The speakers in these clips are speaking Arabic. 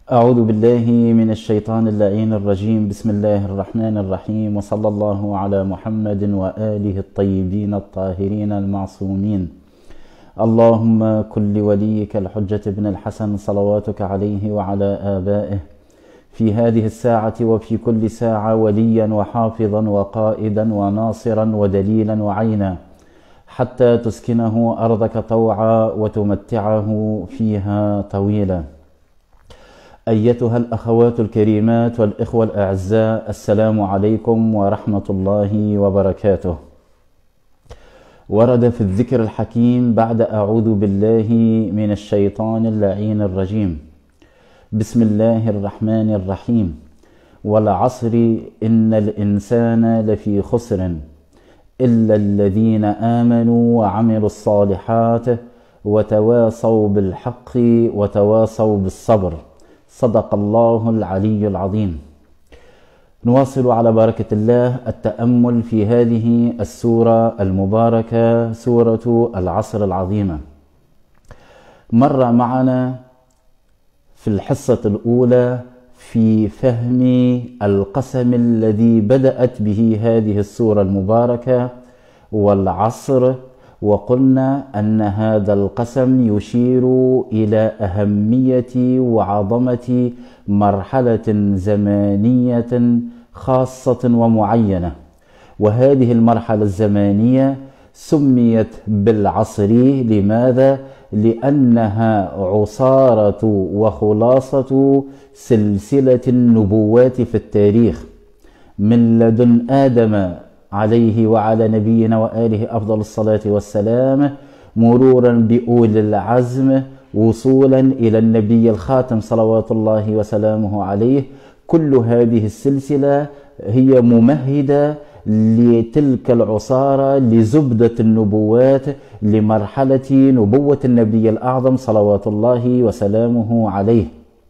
أعوذ بالله من الشيطان اللعين الرجيم. بسم الله الرحمن الرحيم، وصلى الله على محمد وآله الطيبين الطاهرين المعصومين. اللهم كن لوليك الحجة بن الحسن صلواتك عليه وعلى آبائه في هذه الساعة وفي كل ساعة وليا وحافظا وقائدا وناصرا ودليلا وعينا، حتى تسكنه أرضك طوعا وتمتعه فيها طويلا. أيتها الأخوات الكريمات والإخوة الأعزاء، السلام عليكم ورحمة الله وبركاته. ورد في الذكر الحكيم بعد أعوذ بالله من الشيطان اللعين الرجيم، بسم الله الرحمن الرحيم: والعصر إن الإنسان لفي خسر إلا الذين آمنوا وعملوا الصالحات وتواصوا بالحق وتواصوا بالصبر. صدق الله العلي العظيم. نواصل على بركة الله التأمل في هذه السورة المباركة، سورة العصر العظيمة. مر معنا في الحصة الأولى في فهم القسم الذي بدأت به هذه السورة المباركة، والعصر، وقلنا أن هذا القسم يشير إلى أهمية وعظمة مرحلة زمانية خاصة ومعينة، وهذه المرحلة الزمانية سميت بالعصر. لماذا؟ لأنها عصارة وخلاصة سلسلة النبوات في التاريخ، من لدن آدم عليه وعلى نبينا وآله أفضل الصلاة والسلام، مرورا بأولي العزم، وصولا إلى النبي الخاتم صلوات الله وسلامه عليه. كل هذه السلسلة هي ممهدة لتلك العصارة، لزبدة النبوات، لمرحلة نبوة النبي الأعظم صلوات الله وسلامه عليه.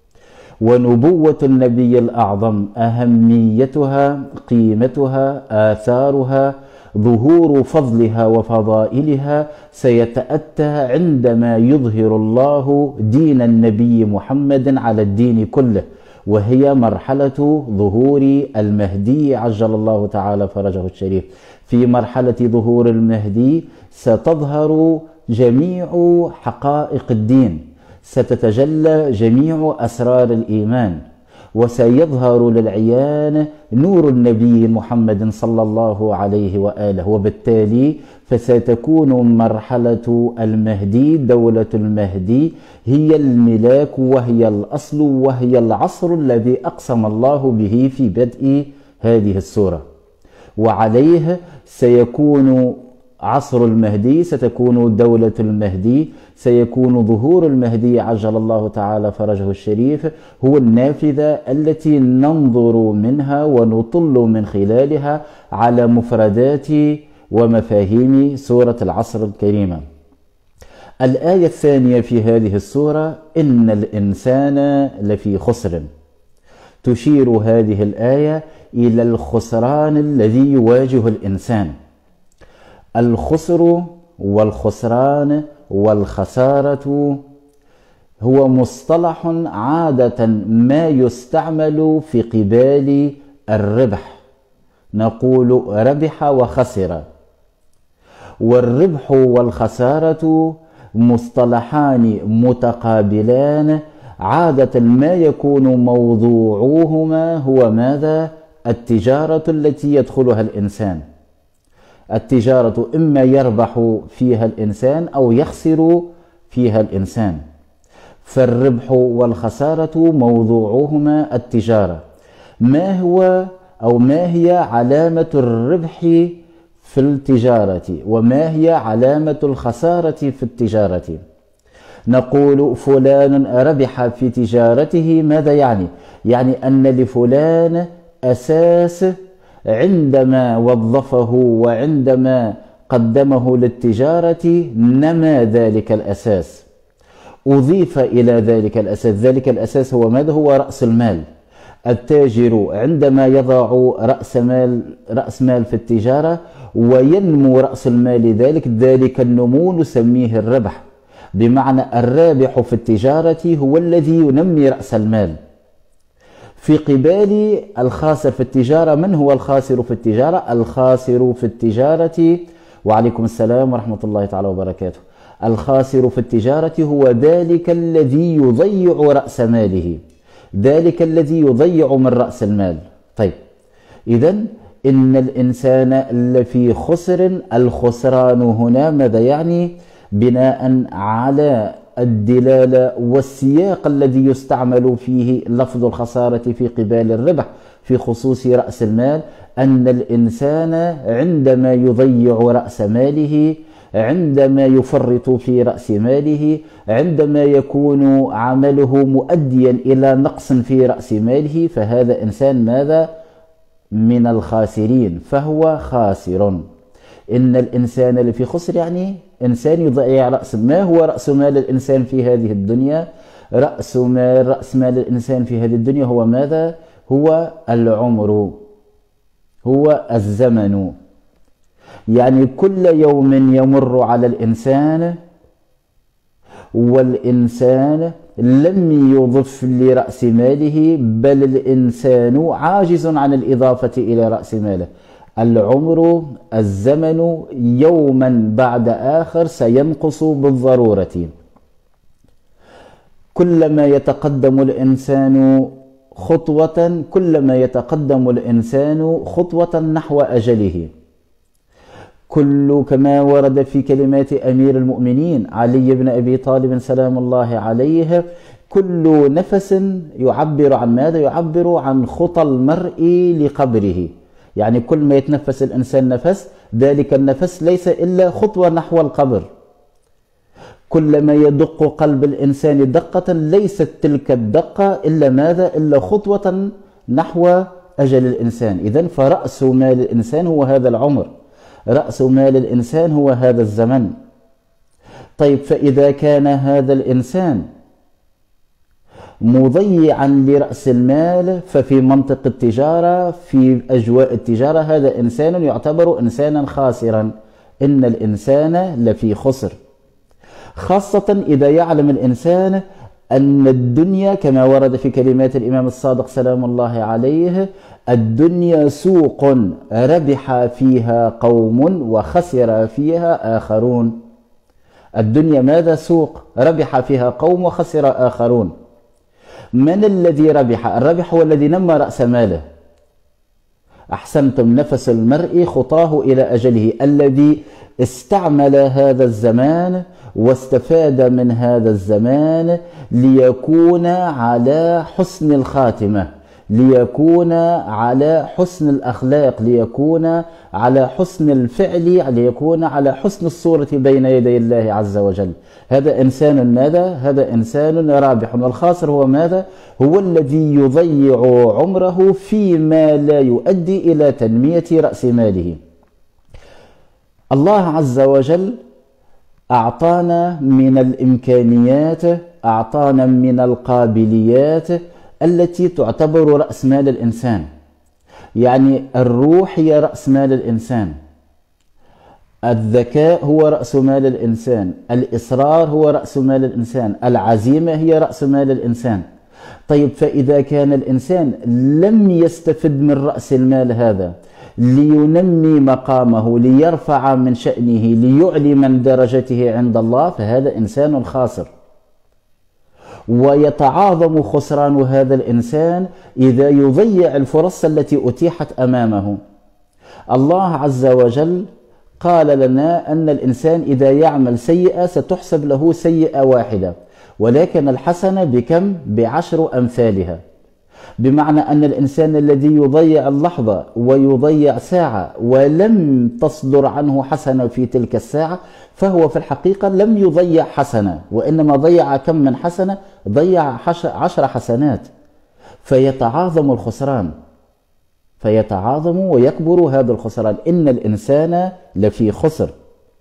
ونبوة النبي الأعظم أهميتها، قيمتها، آثارها، ظهور فضلها وفضائلها سيتأتى عندما يظهر الله دين النبي محمد على الدين كله، وهي مرحلة ظهور المهدي عجل الله تعالى فرجه الشريف. في مرحلة ظهور المهدي ستظهر جميع حقائق الدين، ستتجلى جميع أسرار الإيمان، وسيظهر للعيان نور النبي محمد صلى الله عليه وآله. وبالتالي فستكون مرحلة المهدي، دولة المهدي، هي الملاك وهي الأصل وهي العصر الذي أقسم الله به في بدء هذه السورة. وعليه سيكون عصر المهدي، ستكون دولة المهدي، سيكون ظهور المهدي عجل الله تعالى فرجه الشريف هو النافذة التي ننظر منها ونطل من خلالها على مفردات ومفاهيم سورة العصر الكريمة. الآية الثانية في هذه السورة: إن الإنسان لفي خسر. تشير هذه الآية إلى الخسران الذي يواجه الإنسان. الخسر والخسران والخسارة هو مصطلح عادة ما يستعمل في قبال الربح، نقول ربح وخسر. والربح والخسارة مصطلحان متقابلان، عادة ما يكون موضوعهما هو ماذا؟ التجارة التي يدخلها الإنسان. التجارة إما يربح فيها الإنسان أو يخسر فيها الإنسان، فالربح والخسارة موضوعهما التجارة. ما هو أو ما هي علامة الربح في التجارة، وما هي علامة الخسارة في التجارة؟ نقول فلان ربح في تجارته. ماذا يعني؟ يعني أن لفلان أساس عندما وظفه وعندما قدمه للتجارة نما ذلك الأساس، أضيف إلى ذلك الأساس. ذلك الأساس هو ماذا؟ هو رأس المال. التاجر عندما يضع رأس مال في التجارة وينمو رأس المال ذلك النمو نسميه الربح. بمعنى الرابح في التجارة هو الذي ينمي رأس المال، في قبال الخاسر في التجارة. من هو الخاسر في التجارة؟ الخاسر في التجارة، وعليكم السلام ورحمة الله تعالى وبركاته، الخاسر في التجارة هو ذلك الذي يضيع رأس ماله، ذلك الذي يضيع من رأس المال. طيب، إذن إن الإنسان لفي خسر. الخسران هنا ماذا يعني؟ بناء على الدلالة والسياق الذي يستعمل فيه لفظ الخسارة في قبال الربح في خصوص رأس المال، أن الإنسان عندما يضيع رأس ماله، عندما يفرط في رأس ماله، عندما يكون عمله مؤديا إلى نقص في رأس ماله، فهذا إنسان ماذا؟ من الخاسرين، فهو خاسر. إن الإنسان لفي خسر يعني إنسان يضيع رأس. ما هو رأس مال الإنسان في هذه الدنيا؟ رأس مال الإنسان في هذه الدنيا هو ماذا؟ هو العمر، هو الزمن. يعني كل يوم يمر على الإنسان والإنسان لم يضف لرأس ماله، بل الإنسان عاجز عن الإضافة إلى رأس ماله. العمر، الزمن، يوما بعد آخر سينقص بالضرورة. كلما يتقدم الإنسان خطوة نحو أجله. كما ورد في كلمات أمير المؤمنين علي بن أبي طالب سلام الله عليه: كل نفس يعبر عن ماذا؟ يعبر عن خطى المرء لقبره. يعني كل ما يتنفس الإنسان نفس، ذلك النفس ليس إلا خطوة نحو القبر. كلما يدق قلب الإنسان دقة، ليست تلك الدقة إلا ماذا؟ إلا خطوة نحو أجل الإنسان. إذن فرأس مال الإنسان هو هذا العمر، رأس مال الإنسان هو هذا الزمن. طيب، فإذا كان هذا الإنسان مضيعا لرأس المال، ففي منطق التجارة، في أجواء التجارة، هذا إنسان يعتبر إنسانا خاسرا. إن الإنسان لفي خسر، خاصة إذا يعلم الإنسان أن الدنيا كما ورد في كلمات الإمام الصادق سلام الله عليه: الدنيا سوق ربح فيها قوم وخسر فيها آخرون. الدنيا ماذا؟ سوق ربح فيها قوم وخسر آخرون. من الذي ربح؟ الربح هو الذي نمى رأس ماله. أحسنتم، نفس المرء خطاه إلى أجله، الذي استعمل هذا الزمان واستفاد من هذا الزمان ليكون على حسن الخاتمة، ليكون على حسن الأخلاق، ليكون على حسن الفعل، ليكون على حسن الصورة بين يدي الله عز وجل. هذا إنسان ماذا؟ هذا إنسان رابح. والخاسر هو ماذا؟ هو الذي يضيع عمره فيما لا يؤدي إلى تنمية رأس ماله. الله عز وجل أعطانا من الإمكانيات، أعطانا من القابليات التي تعتبر رأس مال الإنسان. يعني الروح هي رأس مال الإنسان، الذكاء هو رأس مال الإنسان، الإصرار هو رأس مال الإنسان، العزيمة هي رأس مال الإنسان. طيب، فإذا كان الإنسان لم يستفد من رأس المال هذا لينمي مقامه، ليرفع من شأنه، ليعلي من درجته عند الله، فهذا إنسان خاسر. ويتعاظم خسران هذا الإنسان إذا يضيع الفرص التي أتيحت أمامه. الله عز وجل قال لنا أن الإنسان إذا يعمل سيئة ستحسب له سيئة واحدة، ولكن الحسنة بكم؟ ب10 أمثالها. بمعنى أن الإنسان الذي يضيع اللحظة ويضيع ساعة ولم تصدر عنه حسنة في تلك الساعة، فهو في الحقيقة لم يضيع حسنة، وإنما ضيع كم من حسنة؟ ضيع 10 حسنات. فيتعاظم الخسران، فيتعاظم ويكبر هذا الخسران. إن الإنسان لفي خسر.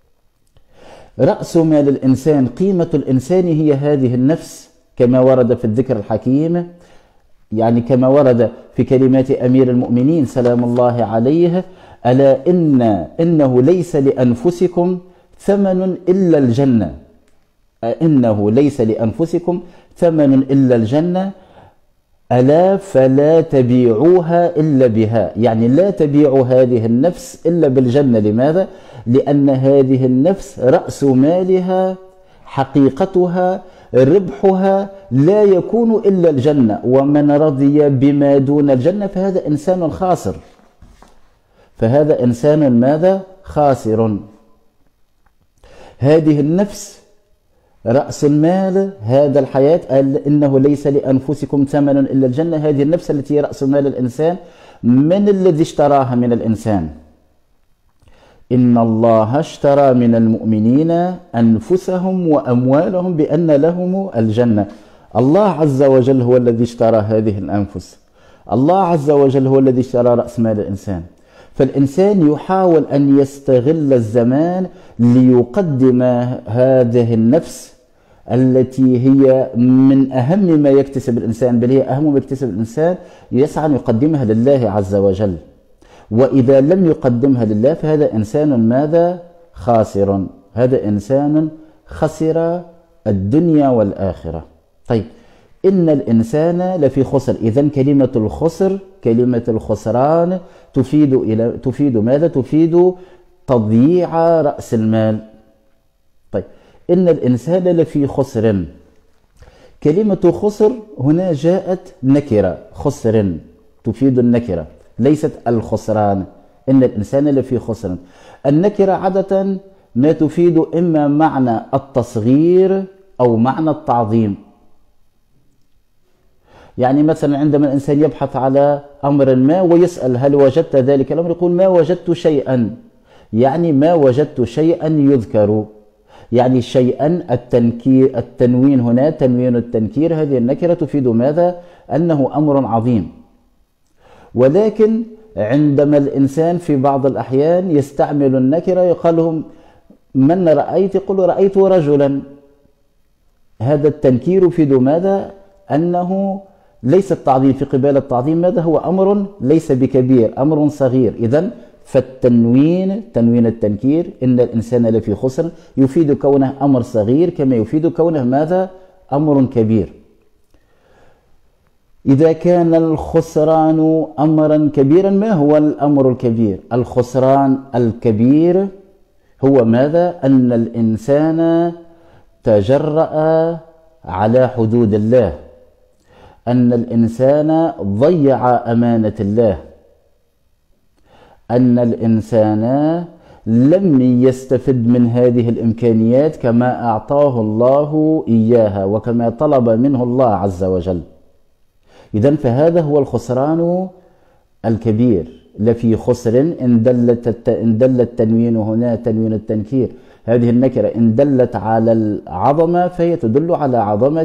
رأس مال الإنسان، قيمة الإنسان هي هذه النفس كما ورد في الذكر الحكيم، يعني كما ورد في كلمات أمير المؤمنين سلام الله عليه: ألا إنه ليس لأنفسكم ثمن إلا الجنة، إنه ليس لأنفسكم ثمن إلا الجنة، ألا فلا تبيعوها إلا بها، يعني لا تبيعوا هذه النفس إلا بالجنة. لماذا؟ لأن هذه النفس رأس مالها، حقيقتها، ربحها لا يكون إلا الجنة، ومن رضي بما دون الجنة فهذا إنسان خاسر، فهذا إنسان ماذا؟ خاسر. هذه النفس رأس المال، هذا الحياة، قال إنه ليس لأنفسكم ثمن إلا الجنة. هذه النفس التي هي رأس مال الإنسان، من الذي اشتراها من الإنسان؟ إن الله اشترى من المؤمنين أنفسهم وأموالهم بأن لهم الجنة. الله عز وجل هو الذي اشترى هذه الأنفس، الله عز وجل هو الذي اشترى رأس مال الإنسان. فالإنسان يحاول أن يستغل الزمان ليقدم هذه النفس التي هي من أهم ما يكتسب الإنسان، بل هي أهم ما يكتسب الإنسان، يسعى أن يقدمها لله عز وجل. وإذا لم يقدمها لله فهذا إنسان ماذا؟ خاسر، هذا إنسان خسر الدنيا والآخرة. طيب، إن الإنسان لفي خسر. إذن كلمة الخسر، كلمة الخسران تفيد ماذا؟ تفيد تضييع رأس المال. طيب، إن الإنسان لفي خسر. كلمة خسر هنا جاءت نكرة، خسر تفيد النكرة، ليست الخسران. إن الإنسان لفي خسر. النكرة عادة ما تفيد إما معنى التصغير أو معنى التعظيم. يعني مثلا عندما الإنسان يبحث على أمر ما ويسأل هل وجدت ذلك الأمر، يقول ما وجدت شيئا، يعني ما وجدت شيئا يذكر، يعني شيئا. التنكير، التنوين هنا تنوين التنكير، هذه النكرة تفيد ماذا؟ أنه أمر عظيم. ولكن عندما الإنسان في بعض الأحيان يستعمل النكرة يقال لهم من رأيت؟ يقول رأيت رجلا. هذا التنكير يفيد ماذا؟ أنه ليس التعظيم، في قبال التعظيم ماذا؟ هو أمر ليس بكبير، أمر صغير. إذن فالتنوين، تنوين التنكير، إن الإنسان لفي خسر، يفيد كونه أمر صغير كما يفيد كونه ماذا؟ أمر كبير. إذا كان الخسران أمرا كبيرا، ما هو الأمر الكبير؟ الخسران الكبير هو ماذا؟ أن الإنسان تجرأ على حدود الله، أن الإنسان ضيع أمانة الله، أن الإنسان لم يستفد من هذه الإمكانيات كما أعطاه الله إياها وكما طلب منه الله عز وجل. إذن فهذا هو الخسران الكبير. لفي خسر، إن دل التنوين هنا تنوين التنكير، هذه النكرة إن دلت على العظمة فهي تدل على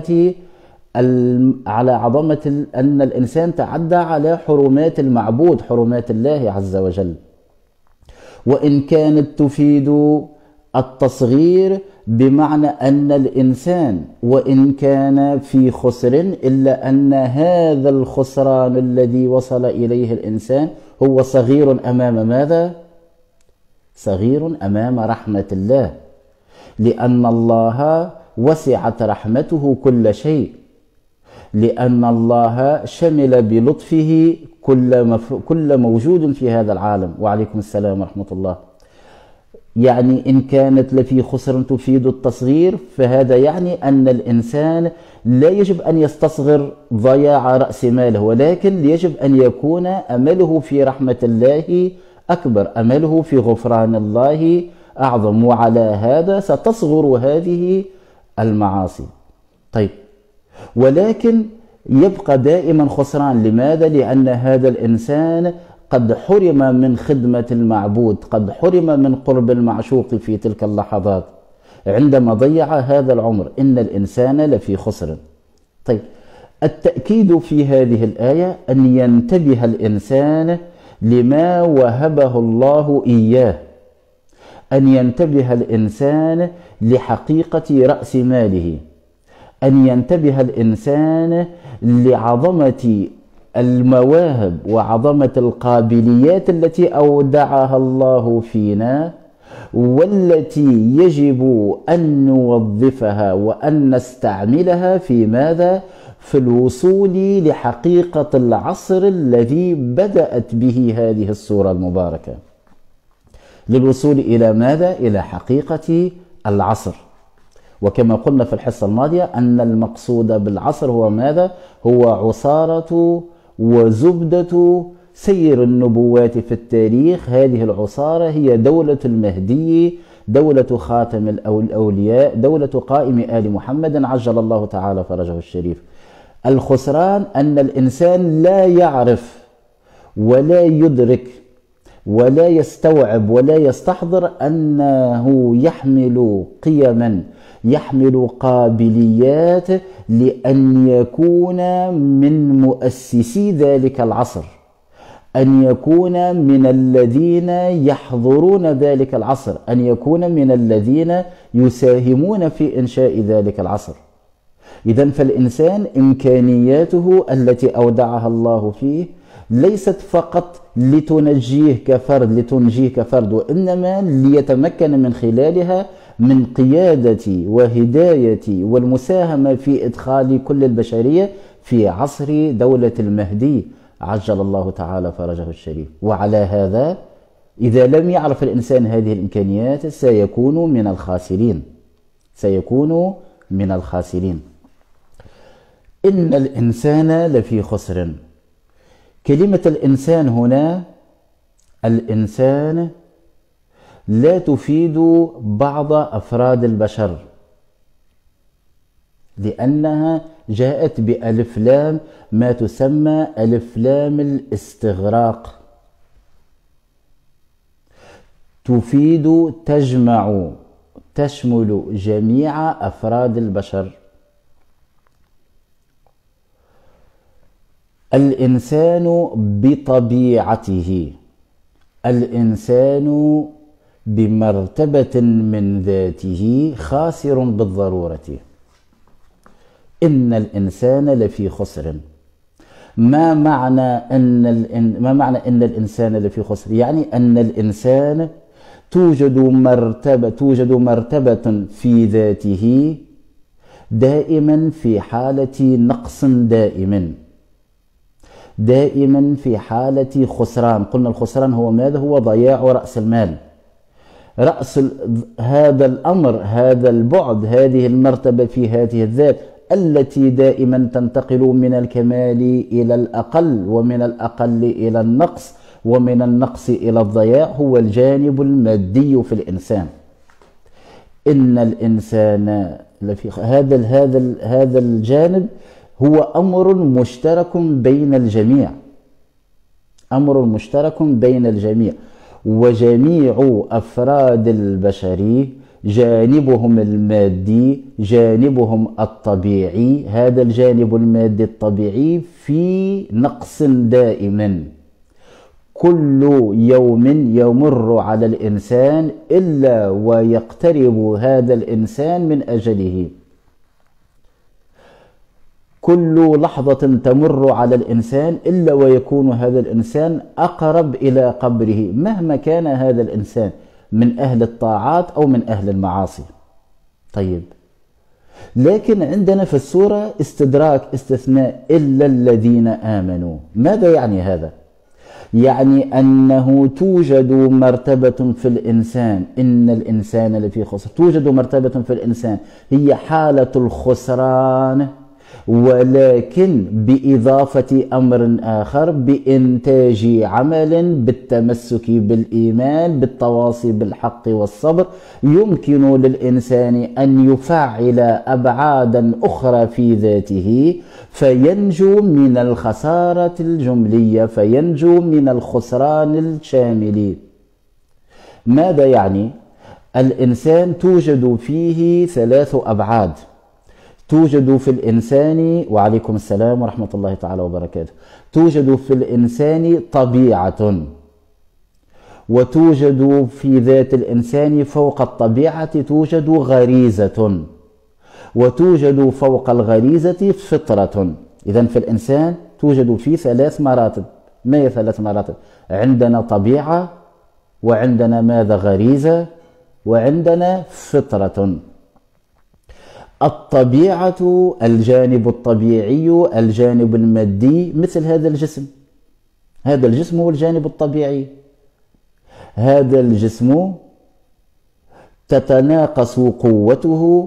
عظمة أن الإنسان تعدى على حرمات المعبود، حرمات الله عز وجل. وإن كانت تفيد التصغير بمعنى أن الإنسان وإن كان في خسر إلا أن هذا الخسران الذي وصل إليه الإنسان هو صغير أمام ماذا؟ صغير أمام رحمة الله، لأن الله وسعت رحمته كل شيء، لأن الله شمل بلطفه كل موجود في هذا العالم. وعليكم السلام ورحمة الله. يعني إن كانت لفي خسر تفيد التصغير، فهذا يعني أن الإنسان لا يجب أن يستصغر ضياع رأس ماله، ولكن يجب أن يكون أمله في رحمة الله أكبر، أمله في غفران الله أعظم، وعلى هذا ستصغر هذه المعاصي. طيب، ولكن يبقى دائما خسران. لماذا؟ لأن هذا الإنسان قد حرم من خدمة المعبود، قد حرم من قرب المعشوق في تلك اللحظات عندما ضيع هذا العمر. إن الإنسان لفي خسر. طيب، التأكيد في هذه الآية أن ينتبه الإنسان لما وهبه الله إياه، أن ينتبه الإنسان لحقيقة رأس ماله، أن ينتبه الإنسان لعظمة المواهب وعظمة القابليات التي أودعها الله فينا، والتي يجب أن نوظفها وأن نستعملها في ماذا؟ في الوصول لحقيقة العصر الذي بدأت به هذه السورة المباركة، للوصول إلى ماذا؟ إلى حقيقة العصر. وكما قلنا في الحصة الماضية أن المقصود بالعصر هو ماذا؟ هو عصارة وزبدة سير النبوات في التاريخ. هذه العصارة هي دولة المهدي، دولة خاتم الأولياء، دولة قائم آل محمد عجل الله تعالى فرجه الشريف. الخسران أن الإنسان لا يعرف ولا يدرك ولا يستوعب ولا يستحضر أنه يحمل قيما، يحمل قابليات لأن يكون من مؤسسي ذلك العصر، أن يكون من الذين يحضرون ذلك العصر، أن يكون من الذين يساهمون في إنشاء ذلك العصر. إذن فالإنسان إمكانياته التي أودعها الله فيه ليست فقط لتنجيه كفرد، وإنما ليتمكن من خلالها من قيادة وهداية والمساهمة في إدخال كل البشرية في عصر دولة المهدي عجل الله تعالى فرجه الشريف. وعلى هذا إذا لم يعرف الإنسان هذه الإمكانيات سيكون من الخاسرين. إن الإنسان لفي خسر. كلمة الإنسان هنا، الإنسان لا تفيد بعض أفراد البشر، لأنها جاءت بألف لام، ما تسمى ألف لام الاستغراق، تفيد تشمل جميع أفراد البشر. الإنسان بطبيعته، الإنسان بمرتبة من ذاته خاسر بالضرورة. إن الإنسان لفي خسر. ما معنى إن الإنسان لفي خسر؟ يعني أن الإنسان توجد مرتبة في ذاته دائما في حالة نقص دائما في حالة خسران. قلنا الخسران هو ماذا؟ هو ضياع رأس المال، هذا الأمر، هذا البعد، هذه المرتبة في هذه الذات التي دائما تنتقل من الكمال إلى الأقل، ومن الأقل إلى النقص، ومن النقص إلى الضياع، هو الجانب المادي في الإنسان. إن الإنسان لفي هذا الجانب هو أمر مشترك بين الجميع، وجميع أفراد البشر جانبهم المادي، جانبهم الطبيعي، هذا الجانب المادي الطبيعي في نقص دائم. كل يوم يمر على الإنسان إلا ويقترب هذا الإنسان من أجله، كل لحظة تمر على الإنسان إلا ويكون هذا الإنسان أقرب إلى قبره، مهما كان هذا الإنسان من أهل الطاعات أو من أهل المعاصي. طيب، لكن عندنا في السورة استثناء إلا الذين آمنوا. ماذا يعني هذا؟ يعني أنه توجد مرتبة في الإنسان، إن الإنسان لفي خسر، توجد مرتبة في الإنسان هي حالة الخسران، ولكن بإضافة أمر آخر، بإنتاج عمل بالتمسك بالإيمان، بالتواصي بالحق والصبر، يمكن للإنسان أن يفعل أبعادا أخرى في ذاته فينجو من الخسارة الجملية، فينجو من الخسران الشامل. ماذا يعني؟ الإنسان توجد فيه 3 أبعاد. توجد في الإنسان، وعليكم السلام ورحمة الله تعالى وبركاته، توجد في الإنسان طبيعة، وتوجد في ذات الإنسان فوق الطبيعة توجد غريزة، وتوجد فوق الغريزة فطرة. إذن في الإنسان توجد فيه 3 مراتب. ما هي 3 مراتب؟ عندنا طبيعة، وعندنا ماذا؟ غريزة، وعندنا فطرة. الطبيعة الجانب الطبيعي الجانب المادي مثل هذا الجسم. هذا الجسم هو الجانب الطبيعي. هذا الجسم تتناقص قوته،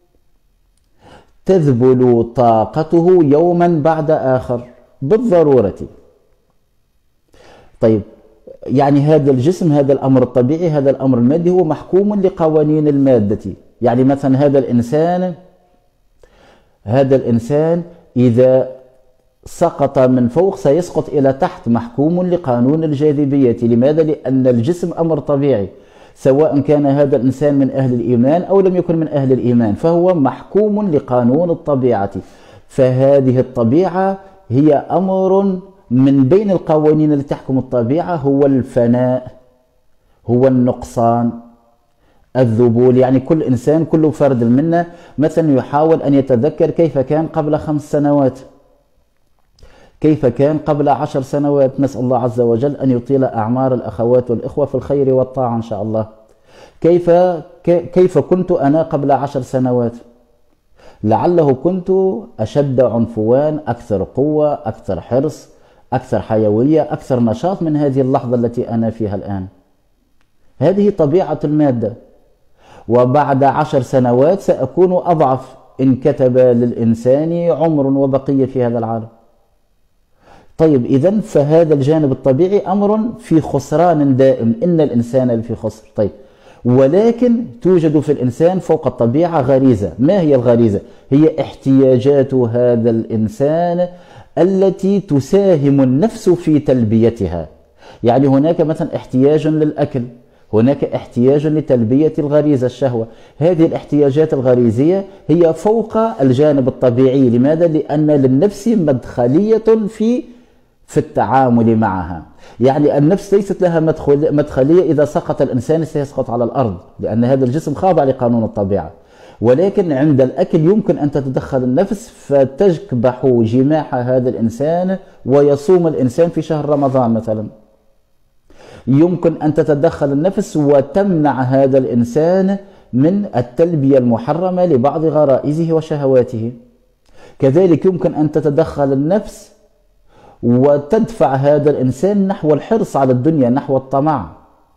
تذبل طاقته يوما بعد آخر بالضرورة. طيب يعني هذا الجسم، هذا الأمر الطبيعي، هذا الأمر المادي هو محكوم لقوانين المادة. يعني مثلا هذا الإنسان إذا سقط من فوق سيسقط إلى تحت، محكوم لقانون الجاذبية. لماذا؟ لأن الجسم أمر طبيعي، سواء كان هذا الإنسان من أهل الإيمان أو لم يكن من أهل الإيمان، فهو محكوم لقانون الطبيعة. فهذه الطبيعة هي أمر من بين القوانين التي تحكم الطبيعة، هو الفناء، هو النقصان، الذبول. يعني كل إنسان، كل فرد منا مثلا يحاول أن يتذكر كيف كان قبل 5 سنوات، كيف كان قبل 10 سنوات. نسأل الله عز وجل أن يطيل أعمار الأخوات والإخوة في الخير والطاعة إن شاء الله. كيف كنت أنا قبل 10 سنوات؟ لعله كنت أشد عنفوان، أكثر قوة، أكثر حرص، أكثر حيوية، أكثر نشاط من هذه اللحظة التي أنا فيها الآن. هذه طبيعة المادة. وبعد 10 سنوات سأكون أضعف إن كتب للإنسان عمر وبقية في هذا العالم. طيب إذن فهذا الجانب الطبيعي أمر في خسران دائم، إن الإنسان لفي خسر. طيب ولكن توجد في الإنسان فوق الطبيعة غريزة. ما هي الغريزة؟ هي احتياجات هذا الإنسان التي تساهم النفس في تلبيتها. يعني هناك مثلا احتياج للأكل، هناك احتياج لتلبية الغريزة الشهوة. هذه الاحتياجات الغريزية هي فوق الجانب الطبيعي. لماذا؟ لأن للنفس مدخلية في التعامل معها. يعني النفس ليست لها مدخلية إذا سقط الإنسان سيسقط على الأرض، لأن هذا الجسم خاضع لقانون الطبيعة. ولكن عند الأكل يمكن أن تتدخل النفس فتكبح جماح هذا الإنسان ويصوم الإنسان في شهر رمضان مثلا. يمكن أن تتدخل النفس وتمنع هذا الإنسان من التلبية المحرمة لبعض غرائزه وشهواته. كذلك يمكن أن تتدخل النفس وتدفع هذا الإنسان نحو الحرص على الدنيا، نحو الطمع.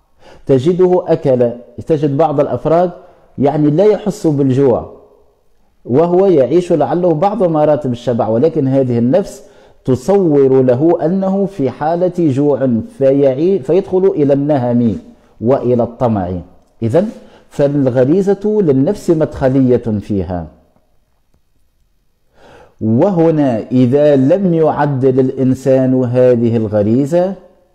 تجد بعض الأفراد يعني لا يحس بالجوع وهو يعيش لعله بعض مراتب الشبع، ولكن هذه النفس تصور له أنه في حالة جوع فيدخل إلى النهم وإلى الطمع. إذن فالغريزة للنفس مدخلية فيها. وهنا إذا لم يعدل الإنسان هذه الغريزة،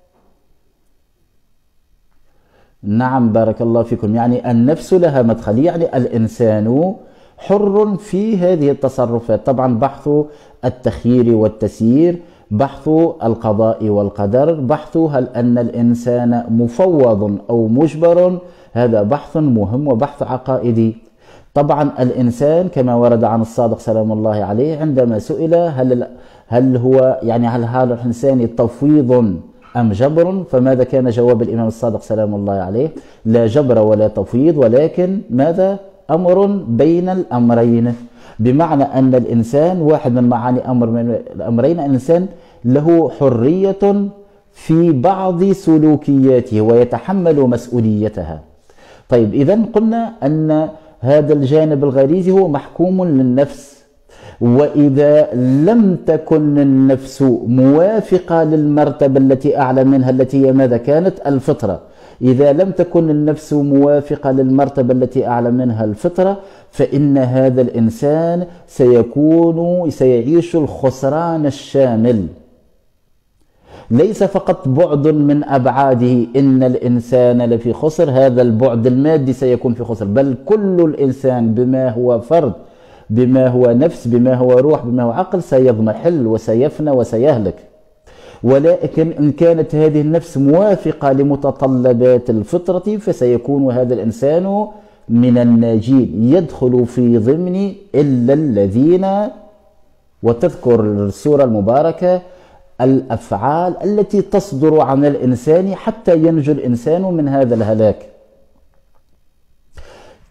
نعم بارك الله فيكم، يعني النفس لها مدخلية، يعني الإنسان حر في هذه التصرفات. طبعا بحث التخيير والتسيير، بحث القضاء والقدر، بحث هل أن الإنسان مفوض أو مجبر، هذا بحث مهم وبحث عقائدي. طبعا الإنسان كما ورد عن الصادق سلام الله عليه عندما سئل هل هو يعني هل هذا الإنسان تفويض أم جبر، فماذا كان جواب الإمام الصادق سلام الله عليه؟ لا جبر ولا تفويض، ولكن ماذا؟ أمر بين الأمرين. بمعنى أن الإنسان واحد من معاني أمر من الأمرين، الإنسان له حرية في بعض سلوكياته ويتحمل مسؤوليتها. طيب إذن قلنا أن هذا الجانب الغريزي هو محكوم للنفس، وإذا لم تكن النفس موافقة للمرتبة التي أعلى منها التي هي ماذا كانت؟ الفطرة. إذا لم تكن النفس موافقة للمرتبة التي أعلى منها الفطرة، فإن هذا الإنسان سيعيش الخسران الشامل. ليس فقط بعد من أبعاده إن الإنسان لفي خسر، هذا البعد المادي سيكون في خسر، بل كل الإنسان بما هو فرد، بما هو نفس، بما هو روح، بما هو عقل سيضمحل وسيفنى وسيهلك. ولكن إن كانت هذه النفس موافقة لمتطلبات الفطرة فسيكون هذا الإنسان من الناجين، يدخل في ضمن إلا الذين، وتذكر السورة المباركة الأفعال التي تصدر عن الإنسان حتى ينجو الإنسان من هذا الهلاك.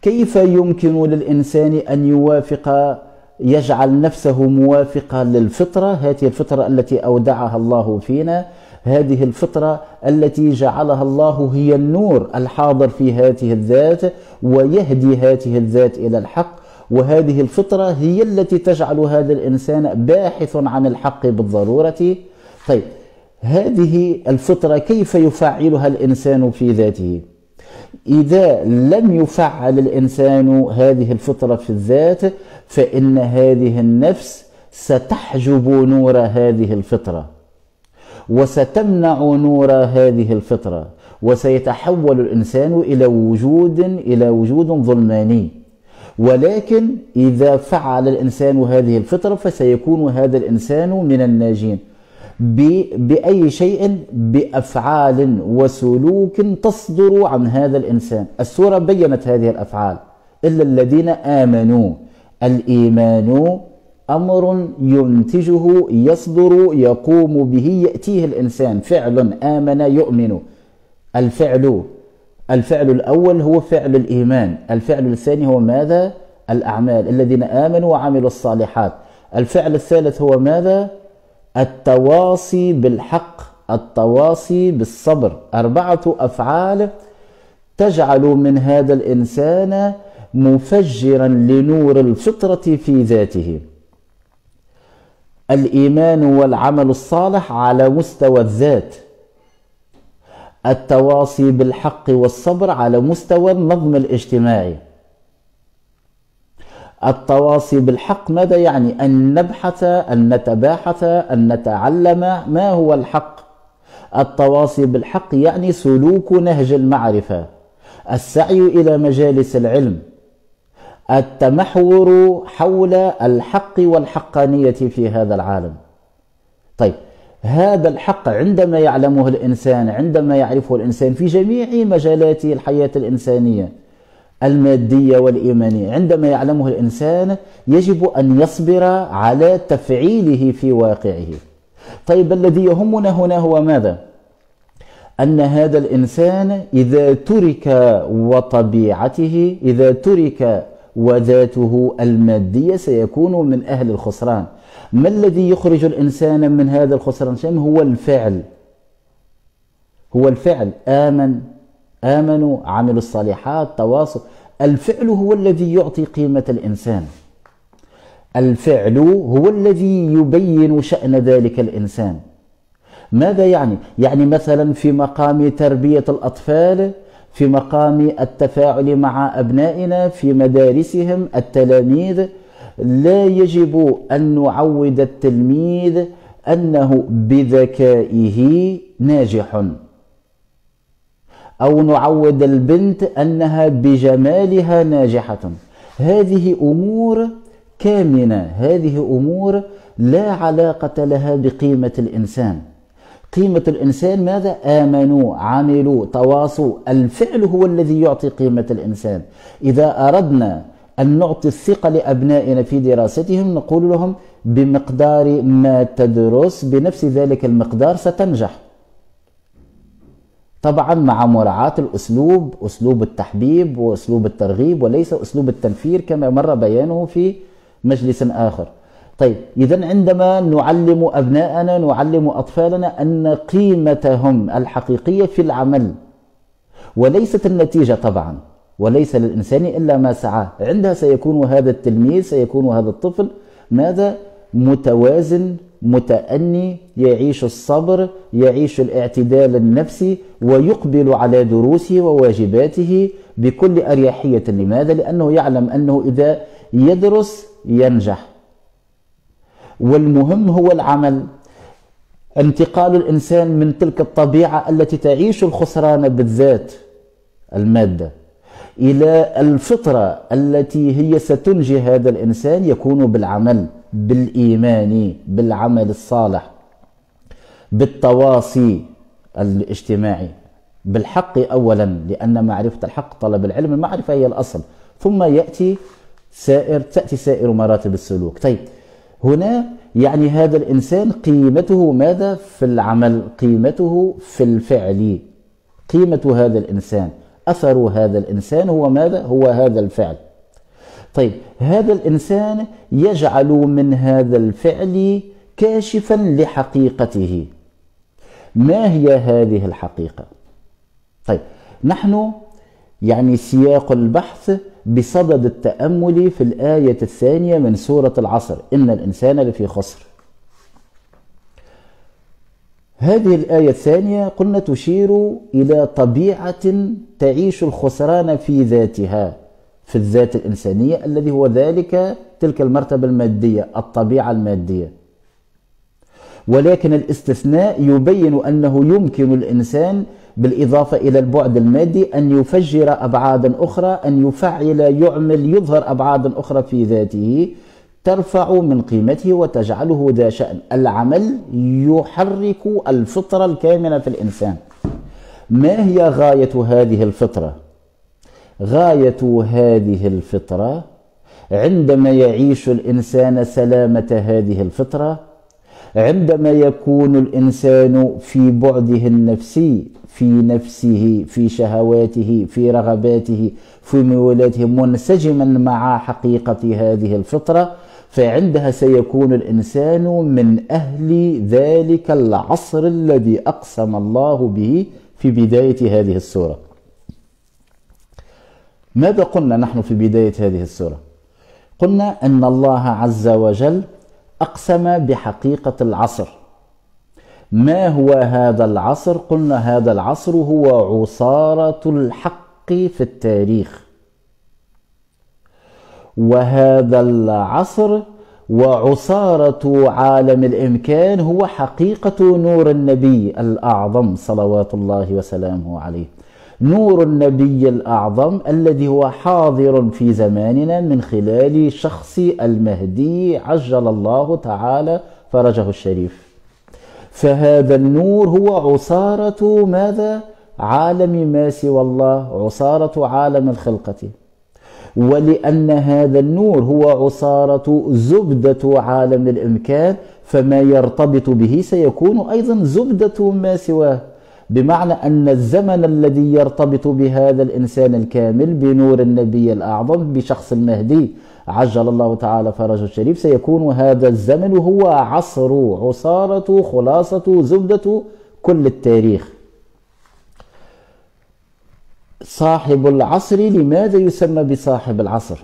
كيف يمكن للإنسان أن يجعل نفسه موافقا للفطرة، هذه الفطرة التي أودعها الله فينا، هذه الفطرة التي جعلها الله هي النور الحاضر في هذه الذات ويهدي هذه الذات إلى الحق، وهذه الفطرة هي التي تجعل هذا الإنسان باحث عن الحق بالضرورة. طيب هذه الفطرة كيف يفعلها الإنسان في ذاته؟ إذا لم يفعل الإنسان هذه الفطرة في الذات فإن هذه النفس ستحجب نور هذه الفطرة وستمنع نور هذه الفطرة، وسيتحول الإنسان إلى وجود ظلماني. ولكن إذا فعل الإنسان هذه الفطرة فسيكون هذا الإنسان من الناجين. بأي شيء؟ بأفعال وسلوك تصدر عن هذا الإنسان. السورة بيّنت هذه الأفعال: إلا الذين آمنوا. الإيمان أمر ينتجه، يصدر، يقوم به، يأتيه الإنسان، فعل آمن يؤمن. الفعل الأول هو فعل الإيمان، الفعل الثاني هو ماذا؟ الأعمال، الذين آمنوا وعملوا الصالحات. الفعل الثالث هو ماذا؟ التواصي بالحق، التواصي بالصبر. 4 أفعال تجعل من هذا الإنسان مفجرا لنور الفطرة في ذاته. الإيمان والعمل الصالح على مستوى الذات، التواصي بالحق والصبر على مستوى النظم الاجتماعي. التواصي بالحق ماذا يعني؟ أن نبحث، أن نتباحث، أن نتعلم ما هو الحق. التواصي بالحق يعني سلوك نهج المعرفة، السعي إلى مجالس العلم، التمحور حول الحق والحقانية في هذا العالم. طيب هذا الحق عندما يعلمه الإنسان، عندما يعرفه الإنسان في جميع مجالات الحياة الإنسانية المادية والإيمانية، عندما يعلمه الإنسان يجب أن يصبر على تفعيله في واقعه. طيب الذي يهمنا هنا هو ماذا؟ أن هذا الإنسان إذا ترك وطبيعته، إذا ترك وذاته المادية سيكون من أهل الخسران. ما الذي يخرج الإنسان من هذا الخسران؟ هو الفعل، هو الفعل. آمنوا، عملوا الصالحات، تواصوا. الفعل هو الذي يعطي قيمة الإنسان، الفعل هو الذي يبين شأن ذلك الإنسان. ماذا يعني؟ يعني مثلا في مقام تربية الأطفال، في مقام التفاعل مع أبنائنا في مدارسهم التلاميذ، لا يجب أن نعود التلميذ أنه بذكائه ناجح، أو نعود البنت أنها بجمالها ناجحة. هذه أمور كامنة، هذه أمور لا علاقة لها بقيمة الإنسان. قيمة الإنسان ماذا؟ آمنوا، عملوا، تواصوا. الفعل هو الذي يعطي قيمة الإنسان. إذا أردنا أن نعطي الثقة لأبنائنا في دراستهم نقول لهم بمقدار ما تدرس بنفس ذلك المقدار ستنجح. طبعا مع مراعاة الأسلوب، أسلوب التحبيب وأسلوب الترغيب وليس أسلوب التنفير كما مر بيانه في مجلس آخر. طيب إذن عندما نعلم أبناءنا، نعلم أطفالنا أن قيمتهم الحقيقية في العمل وليست النتيجة طبعا، وليس للإنسان إلا ما سعاه. عندها سيكون هذا التلميذ، سيكون هذا الطفل ماذا؟ متوازن، متأني، يعيش الصبر، يعيش الاعتدال النفسي، ويقبل على دروسه وواجباته بكل أريحية. لماذا؟ لأنه يعلم أنه إذا يدرس ينجح. والمهم هو العمل، انتقال الإنسان من تلك الطبيعة التي تعيش الخسران بالذات المادة إلى الفطرة التي هي ستنجي هذا الإنسان، يكون بالعمل، بالإيمان، بالعمل الصالح، بالتواصي الاجتماعي، بالحق أولا، لأن معرفة الحق طلب العلم، المعرفة هي الأصل، ثم تأتي سائر مراتب السلوك. طيب هنا يعني هذا الإنسان قيمته ماذا؟ في العمل، قيمته في الفعل، قيمة هذا الإنسان أثر هذا الإنسان هو ماذا؟ هو هذا الفعل. طيب هذا الإنسان يجعل من هذا الفعل كاشفا لحقيقته. ما هي هذه الحقيقة؟ طيب نحن يعني سياق البحث بصدد التأمل في الآية الثانية من سورة العصر، إن الإنسان لفي خسر. هذه الآية الثانية قلنا تشير إلى طبيعة تعيش الخسران في ذاتها، في الذات الإنسانية الذي هو تلك المرتبة المادية، الطبيعة المادية. ولكن الاستثناء يبين أنه يمكن الإنسان بالإضافة إلى البعد المادي أن يفجر أبعادا أخرى، أن يفعل، يعمل، يظهر أبعادا أخرى في ذاته ترفع من قيمته وتجعله ذا شأن. العمل يحرك الفطرة الكامنة في الإنسان. ما هي غاية هذه الفطرة؟ غاية هذه الفطرة عندما يعيش الإنسان سلامة هذه الفطرة، عندما يكون الإنسان في بعده النفسي، في نفسه، في شهواته، في رغباته، في ميولاته، منسجما مع حقيقة هذه الفطرة، فعندها سيكون الإنسان من أهل ذلك العصر الذي أقسم الله به في بداية هذه السورة. ماذا قلنا نحن في بداية هذه السورة؟ قلنا أن الله عز وجل أقسم بحقيقة العصر. ما هو هذا العصر؟ قلنا هذا العصر هو عصارة الحق في التاريخ، وهذا العصر وعصارة عالم الإمكان هو حقيقة نور النبي الأعظم صلوات الله وسلامه عليه. نور النبي الأعظم الذي هو حاضر في زماننا من خلال شخص المهدي عجل الله تعالى فرجه الشريف. فهذا النور هو عصارة ماذا؟ عالم ما سوى الله، عصارة عالم الخلقة. ولأن هذا النور هو عصارة زبدة عالم الإمكان، فما يرتبط به سيكون أيضا زبدة ما سواه، بمعنى أن الزمن الذي يرتبط بهذا الإنسان الكامل بنور النبي الأعظم بشخص المهدي عجل الله تعالى فرجه الشريف سيكون هذا الزمن هو عصر، عصارة، خلاصة، زبدة كل التاريخ. صاحب العصر لماذا يسمى بصاحب العصر؟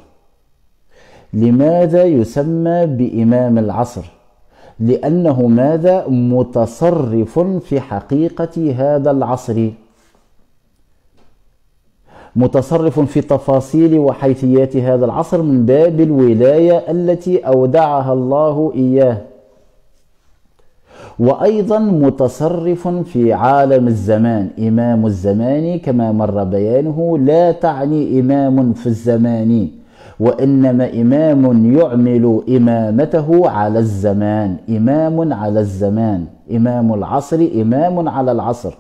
لماذا يسمى بإمام العصر؟ لأنه ماذا؟ متصرف في حقيقة هذا العصر، متصرف في تفاصيل وحيثيات هذا العصر من باب الولاية التي أودعها الله إياه، وأيضا متصرف في عالم الزمان. إمام الزمان كما مر بيانه لا تعني إمام في الزمان، وإنما إمام يعمل إمامته على الزمان، إمام على الزمان، إمام العصر إمام على العصر.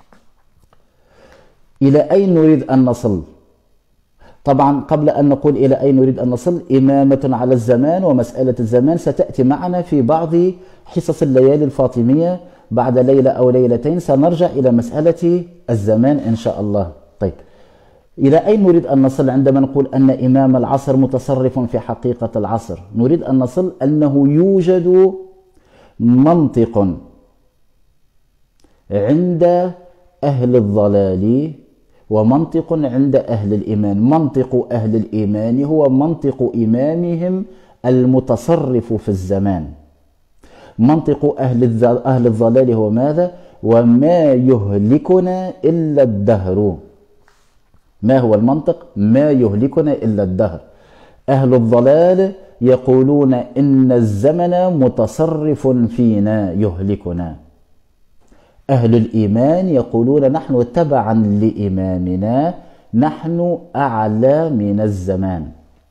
إلى أين نريد أن نصل؟ طبعا قبل أن نقول إلى أين نريد أن نصل، إمامة على الزمان ومسألة الزمان ستأتي معنا في بعض حصص الليالي الفاطمية بعد ليلة أو ليلتين، سنرجع إلى مسألة الزمان إن شاء الله. طيب إلى أين نريد أن نصل عندما نقول أن إمام العصر متصرف في حقيقة العصر؟ نريد أن نصل أنه يوجد منطق عند أهل الضلال ومنطق عند أهل الإيمان. منطق أهل الإيمان هو منطق إمامهم المتصرف في الزمان. منطق أهل الضلال هو ماذا؟ وما يهلكنا إلا الدهر. ما هو المنطق؟ ما يهلكنا إلا الدهر. أهل الضلال يقولون إن الزمن متصرف فينا يهلكنا. أهل الإيمان يقولون نحن تبعا لإمامنا نحن أعلى من الزمان.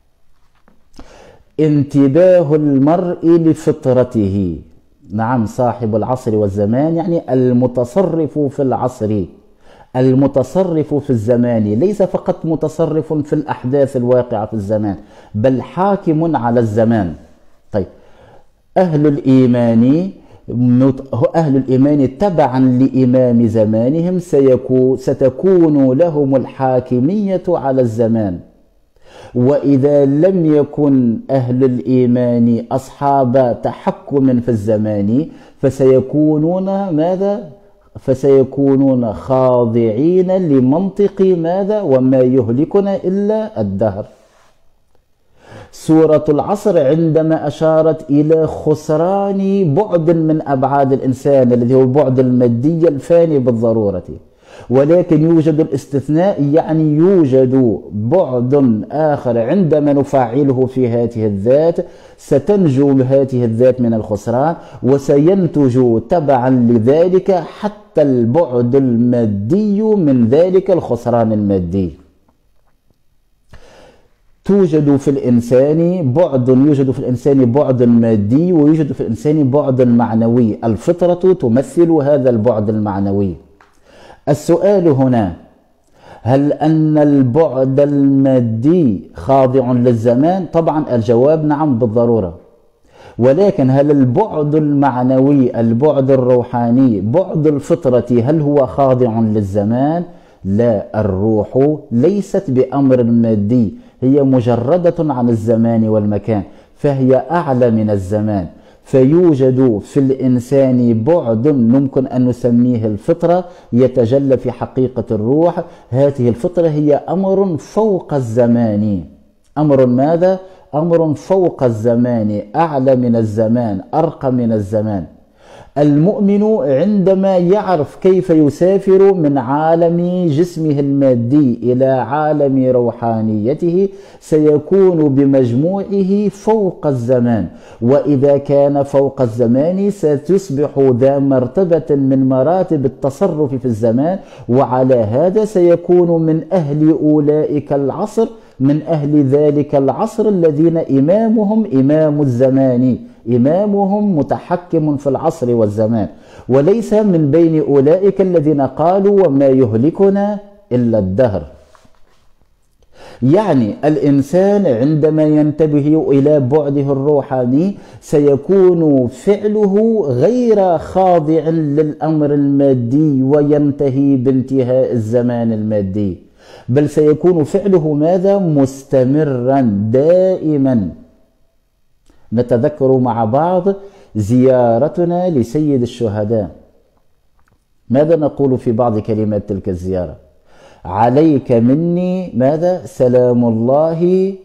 انتباه المرء لفطرته. نعم، صاحب العصر والزمان يعني المتصرف في العصر، المتصرف في الزمان، ليس فقط متصرف في الأحداث الواقعة في الزمان بل حاكم على الزمان. طيب أهل الإيمان أهل الإيمان تبعا لإمام زمانهم ستكون لهم الحاكمية على الزمان. وإذا لم يكن أهل الإيمان أصحاب تحكم في الزمان فسيكونون ماذا؟ فسيكونون خاضعين لمنطق ماذا؟ وما يهلكنا إلا الدهر. سورة العصر عندما أشارت إلى خسران بعد من أبعاد الإنسان الذي هو البعد المادي الفاني بالضرورة، ولكن يوجد الاستثناء، يعني يوجد بعد آخر عندما نفعله في هذه الذات ستنجو هذه الذات من الخسران، وسينتج تبعا لذلك حتى البعد المادي من ذلك الخسران المادي. يوجد في الإنسان بعد مادي، ويوجد في الإنسان بعد معنوي. الفطرة تمثل هذا البعد المعنوي. السؤال هنا: هل أن البعد المادي خاضع للزمان؟ طبعا الجواب نعم بالضرورة. ولكن هل البعد المعنوي، البعد الروحاني، بعد الفطرة، هل هو خاضع للزمان؟ لا، الروح ليست بأمر مادي، هي مجردة عن الزمان والمكان، فهي أعلى من الزمان. فيوجد في الإنسان بعد ممكن أن نسميه الفطرة يتجلى في حقيقة الروح. هذه الفطرة هي أمر فوق الزمان. أمر ماذا؟ أمر فوق الزمان، أعلى من الزمان، أرقى من الزمان. المؤمن عندما يعرف كيف يسافر من عالم جسمه المادي إلى عالم روحانيته سيكون بمجموعه فوق الزمان، وإذا كان فوق الزمان ستصبح ذا مرتبة من مراتب التصرف في الزمان، وعلى هذا سيكون من أهل أولئك العصر، من أهل ذلك العصر الذين إمامهم إمام الزمان، إمامهم متحكم في العصر والزمان، وليس من بين أولئك الذين قالوا وما يهلكنا إلا الدهر. يعني الإنسان عندما ينتبه إلى بعده الروحاني سيكون فعله غير خاضع للأمر المادي وينتهي بانتهاء الزمان المادي، بل سيكون فعله ماذا؟ مستمرا دائما. نتذكر مع بعض زيارتنا لسيد الشهداء. ماذا نقول في بعض كلمات تلك الزيارة؟ عليك مني ماذا؟ سلام الله.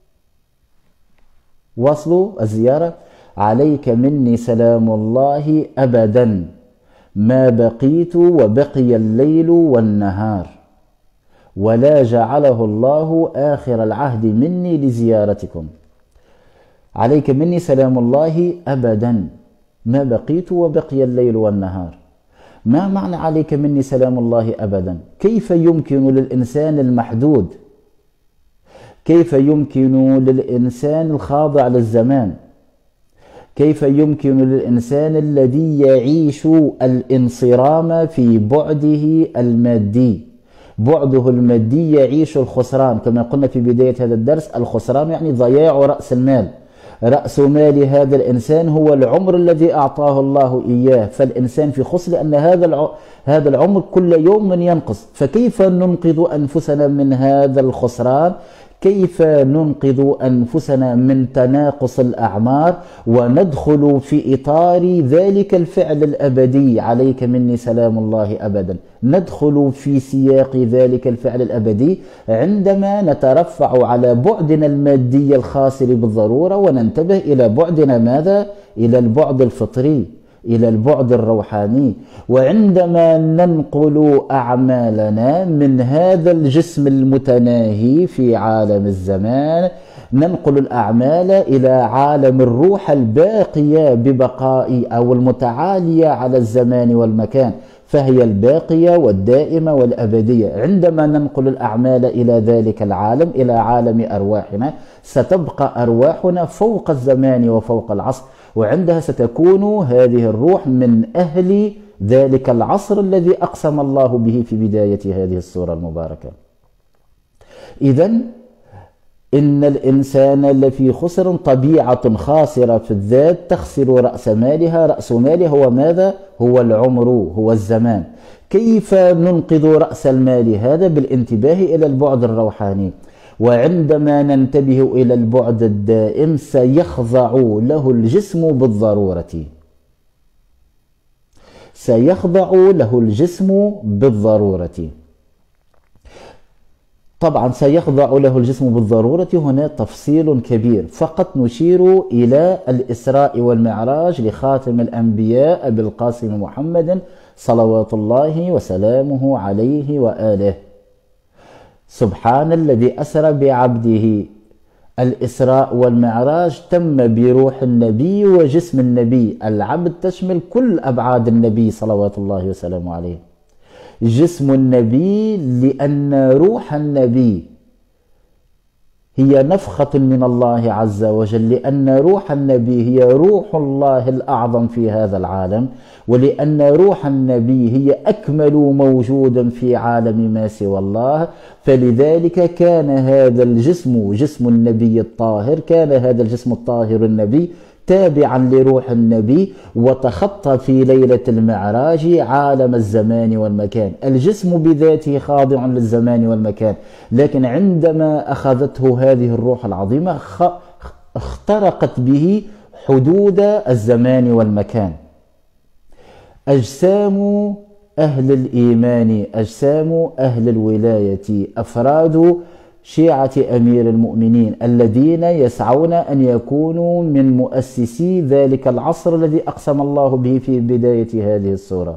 وصلوا الزيارة: عليك مني سلام الله أبدا ما بقيت وبقي الليل والنهار، ولا جعله الله آخر العهد مني لزيارتكم. عليك مني سلام الله أبدا ما بقيت وبقي الليل والنهار. ما معنى عليك مني سلام الله أبدا؟ كيف يمكن للإنسان المحدود، كيف يمكن للإنسان الخاضع للزمان، كيف يمكن للإنسان الذي يعيش الانصرام في بعده المادي، بعده المادي يعيش الخسران؟ كما قلنا في بداية هذا الدرس، الخسران يعني ضياع رأس المال. رأس مال هذا الإنسان هو العمر الذي أعطاه الله إياه، فالإنسان في خسر لأن هذا العمر كل يوم ينقص. فكيف ننقذ أنفسنا من هذا الخسران؟ كيف ننقذ أنفسنا من تناقص الأعمار وندخل في إطار ذلك الفعل الأبدي عليك مني سلام الله أبدا؟ ندخل في سياق ذلك الفعل الأبدي عندما نترفع على بعدنا المادي الخاسر بالضرورة وننتبه إلى بعدنا ماذا؟ إلى البعد الفطري، إلى البعد الروحاني. وعندما ننقل أعمالنا من هذا الجسم المتناهي في عالم الزمان ننقل الأعمال إلى عالم الروح الباقية ببقاء أو المتعالية على الزمان والمكان، فهي الباقية والدائمة والأبدية. عندما ننقل الأعمال إلى ذلك العالم، إلى عالم أرواحنا، ستبقى أرواحنا فوق الزمان وفوق العصر، وعندها ستكون هذه الروح من أهل ذلك العصر الذي أقسم الله به في بداية هذه السورة المباركة. إذن إن الإنسان لفي خسر، طبيعة خاسرة في الذات، تخسر رأس مالها. رأس مالها هو ماذا؟ هو العمر، هو الزمان. كيف ننقذ رأس المال هذا؟ بالانتباه إلى البعد الروحاني. وعندما ننتبه إلى البعد الدائم سيخضع له الجسم بالضرورة، سيخضع له الجسم بالضرورة. طبعا سيخضع له الجسم بالضرورة، هنا تفصيل كبير، فقط نشير إلى الإسراء والمعراج لخاتم الأنبياء أبي القاسم محمد صلوات الله وسلامه عليه وآله. سبحان الذي أسرى بعبده. الإسراء والمعراج تم بروح النبي وجسم النبي. العبد تشمل كل أبعاد النبي صلوات الله وسلامه عليه. جسم النبي لأن روح النبي هي نفخة من الله عز وجل، لأن روح النبي هي روح الله الأعظم في هذا العالم، ولأن روح النبي هي أكمل موجود في عالم ما سوى الله. فلذلك كان هذا الجسم، جسم النبي الطاهر، كان هذا الجسم الطاهر النبي تابعا لروح النبي، وتخطى في ليلة المعراج عالم الزمان والمكان. الجسم بذاته خاضع للزمان والمكان، لكن عندما أخذته هذه الروح العظيمة اخترقت به حدود الزمان والمكان. أجسام أهل الإيمان، أجسام أهل الولاية، أفراد شيعة أمير المؤمنين الذين يسعون أن يكونوا من مؤسسي ذلك العصر الذي أقسم الله به في بداية هذه السورة.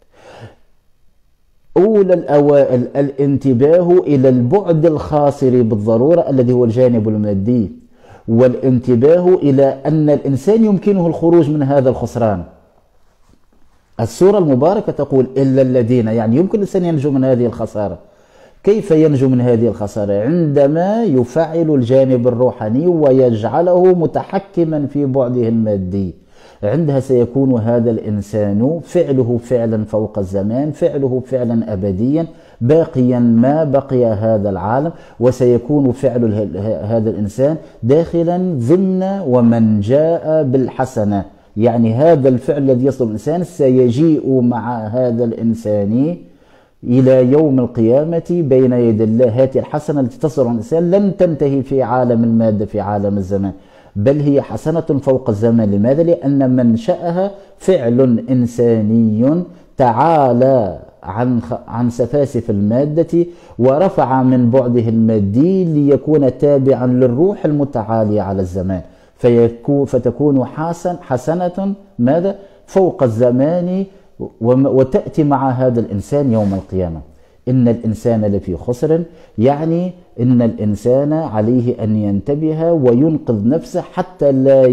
أولى الأوائل الانتباه إلى البعد الخاسر بالضرورة الذي هو الجانب المادي، والانتباه إلى أن الإنسان يمكنه الخروج من هذا الخسران. السورة المباركة تقول إلا الذين، يعني يمكن الإنسان ينجو من هذه الخسارة. كيف ينجو من هذه الخسارة؟ عندما يفعل الجانب الروحاني ويجعله متحكما في بعده المادي. عندها سيكون هذا الإنسان فعله فعلا فوق الزمان، فعله فعلا أبديا باقيا ما بقي هذا العالم، وسيكون فعل هذا الإنسان داخلا ضمن ومن جاء بالحسنة. يعني هذا الفعل الذي يصل الإنسان سيجيء مع هذا الإنسان إلى يوم القيامة بين يدي الله. هذه الحسنة التي تصل الإنسان لن تنتهي في عالم المادة، في عالم الزمان، بل هي حسنة فوق الزمان. لماذا؟ لأن منشأها فعل إنساني تعالى عن سفاسف المادة ورفع من بعده المادي ليكون تابعا للروح المتعالية على الزمان، فتكون حسنة ماذا؟ فوق الزمان، وتأتي مع هذا الإنسان يوم القيامة. إن الإنسان لفي خسر، يعني إن الإنسان عليه أن ينتبه وينقذ نفسه حتى لا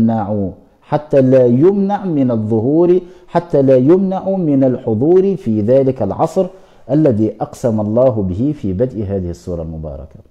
يمنع من الظهور، حتى لا يمنع من الحضور في ذلك العصر الذي أقسم الله به في بدء هذه السورة المباركة.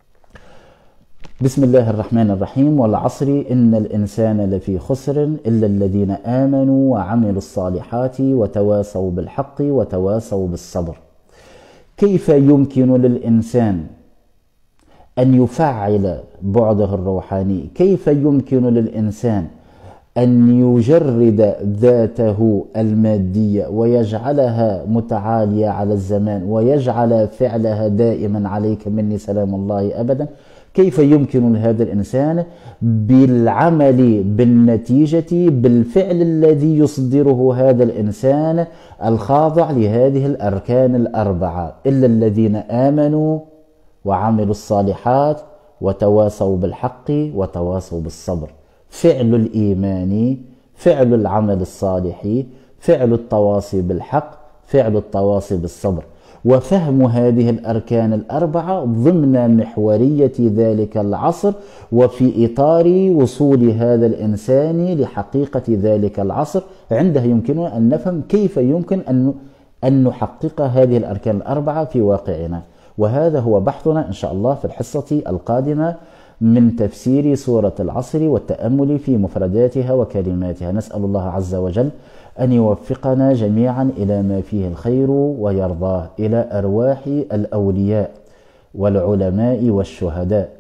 بسم الله الرحمن الرحيم. والعصر إن الإنسان لفي خسر إلا الذين آمنوا وعملوا الصالحات وتواصوا بالحق وتواصوا بالصبر. كيف يمكن للإنسان أن يفعل بعده الروحاني؟ كيف يمكن للإنسان أن يجرد ذاته المادية ويجعلها متعالية على الزمان ويجعل فعلها دائما عليك مني سلام الله أبدا؟ كيف يمكن لهذا الإنسان بالعمل بالنتيجة بالفعل الذي يصدره هذا الإنسان الخاضع لهذه الأركان الأربعة؟ إلا الذين آمنوا وعملوا الصالحات وتواصوا بالحق وتواصوا بالصبر. فعل الإيمان، فعل العمل الصالح، فعل التواصي بالحق، فعل التواصي بالصبر، وفهم هذه الأركان الأربعة ضمن محورية ذلك العصر وفي إطار وصول هذا الإنسان لحقيقة ذلك العصر. عندها يمكننا أن نفهم كيف يمكن أن نحقق هذه الأركان الأربعة في واقعنا، وهذا هو بحثنا إن شاء الله في الحصة القادمة من تفسير سورة العصر والتأمل في مفرداتها وكلماتها. نسأل الله عز وجل أن يوفقنا جميعا إلى ما فيه الخير ويرضاه، إلى أرواح الأولياء والعلماء والشهداء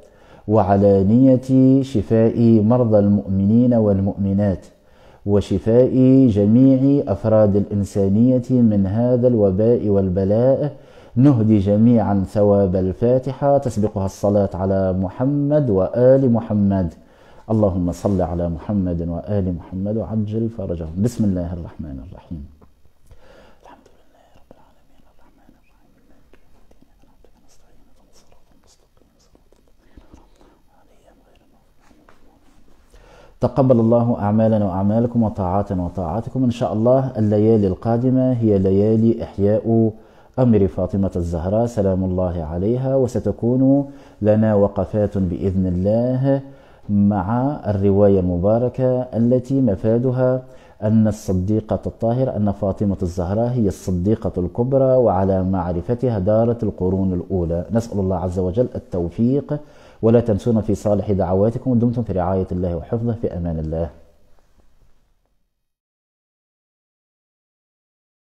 وعلى نية شفاء مرضى المؤمنين والمؤمنات وشفاء جميع أفراد الإنسانية من هذا الوباء والبلاء. نهدي جميعا ثواب الفاتحة تسبقها الصلاة على محمد وآل محمد. اللهم صل على محمد وآل محمد وعجل فرجهم. بسم الله الرحمن الرحيم. الحمد لله رب العالمين الرحمن الرحيم مالك يوم الدين إياك نعبد ونستعين اهدنا الصراط المستقيم صراط الذين أنعمت عليهم غير المغضوب عليهم. تقبل الله أعمالنا وأعمالكم وطاعاتنا وطاعاتكم. إن شاء الله الليالي القادمة هي ليالي إحياء أمر فاطمة الزهراء سلام الله عليها، وستكون لنا وقفات بإذن الله مع الرواية المباركة التي مفادها أن الصديقة الطاهرة أن فاطمة الزهراء هي الصديقة الكبرى، وعلى معرفتها دارت القرون الأولى. نسأل الله عز وجل التوفيق، ولا تنسونا في صالح دعواتكم، ودمتم في رعاية الله وحفظه، في أمان الله.